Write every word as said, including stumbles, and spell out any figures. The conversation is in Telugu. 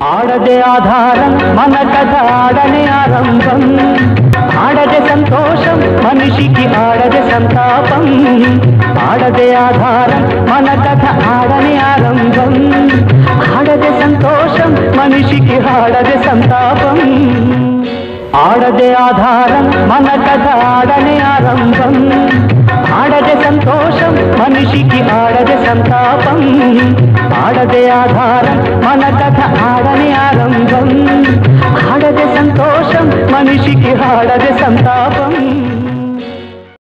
ఆడదే ఆధారం మన కథ ఆడనే ఆరంభం ఆడదే సంతోషం మనిషికి ఆడదే సంతాపం ఆడదే ఆధారం మన కథ ఆడనే ఆరంభం ఆడదే సంతోషం మనిషికి ఆడదే సంతాపం ఆడదే ఆధారం మన కథ ఆడనే ఆరంభం ఆడదే సంతోషం మనిషికి ఆడదే సంతాపం ఆడదే ఆధారం